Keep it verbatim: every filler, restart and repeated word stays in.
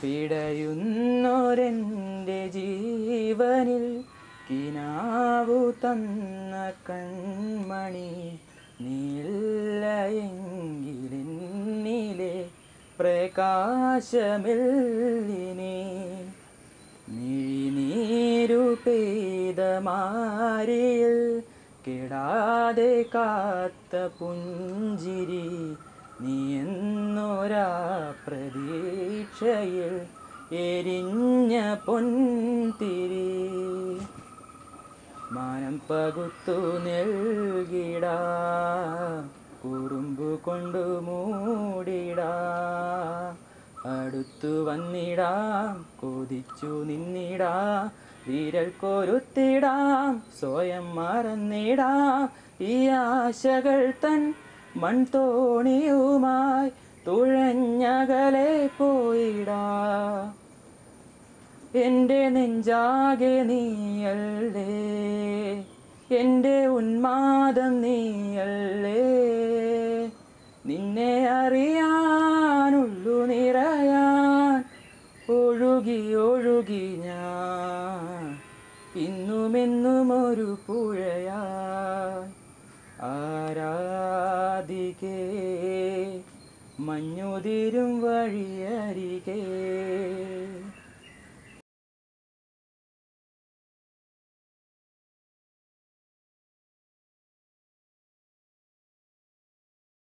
പിടയുന്നൊരെൻ്റെ ജീവനിൽ കിനാവു തന്ന കൺമണി നീല്ല എങ്കിലെന്നിലെ പ്രകാശമില്ലിനി മിഴിനീരു പെയ്ത മാരിയിൽ കെടാതെ കാത്ത പുഞ്ചിരി നീ എന്നൊരാ പ്രതീക്ഷയിൽ എരിഞ്ഞ പൊൻതിരി മാനം പകുത്തു നൽകിടാ കുറുമ്പു കൊണ്ടു മൂടിടാ അടുത്തു വന്നിടാം കൊതിച്ചു നിന്നിടാ വിരൽ കൊരുത്തിടാം സ്വയം മറന്നിടാം ഈ ആശകൾ തൻ മൺതോണിയുമായി തുഴഞ്ഞകലെ പോയിടാ എൻ്റെ നെഞ്ചാകെ നീയല്ലേ എൻ്റെ ഉന്മാദം നീയല്ലേ നിന്നെ അറിയാനുള്ളു നിറയാൻ ഒഴുകി ഒഴുകി ഞാൻ ഇന്നുമെന്നും ഒരു പുഴയായി ആരാധികേ മഞ്ഞുതിരും വഴിയരികേ.